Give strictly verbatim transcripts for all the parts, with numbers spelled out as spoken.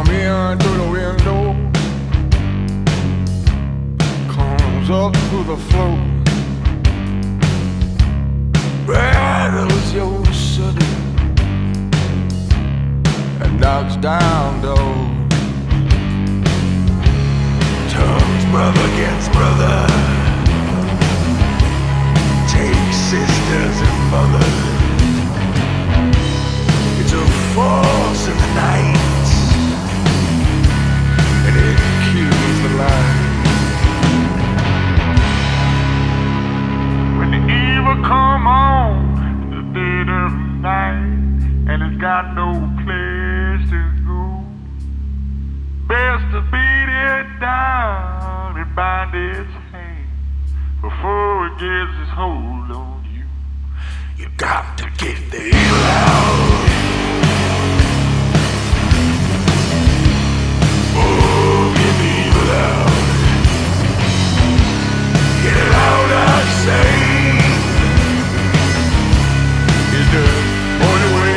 in through the window, comes up to the floor, rattles your city and knocks down doors. Turns brother against brother, takes sisters and mothers. It's a force in the night, and it kills the light. When the evil come on in the dead of night, and it's got no place to go, best to beat it down and bind its hands before it gets its hold on you. You got to get the evil out. Oh, get the evil out. Get it out, I say. It's the only way.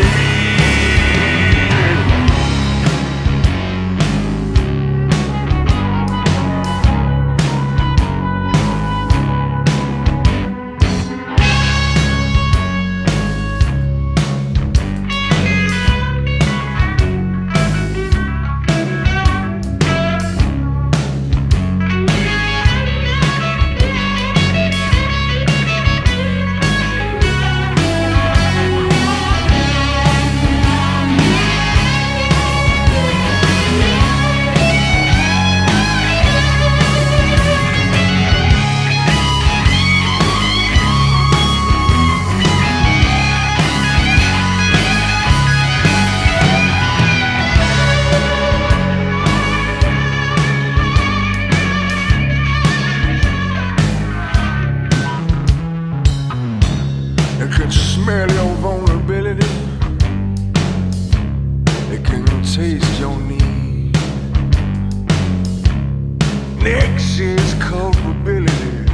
Smell your vulnerability, it can taste your need. Next is culpability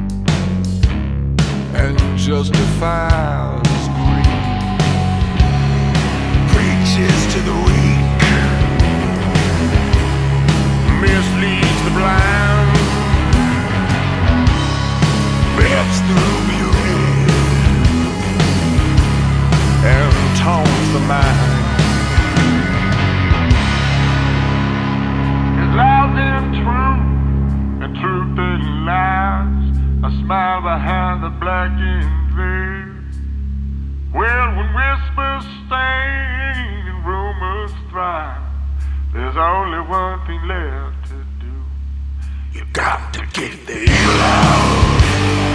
and justifies greed. Preaches to the weak, misleads the blind, rips through beauty and taunts the mind. It lies in truth, and truth in lies. A smile behind the blackened veil. Well, when whispers sting and rumors thrive, there's only one thing left to do. You got to get the evil out.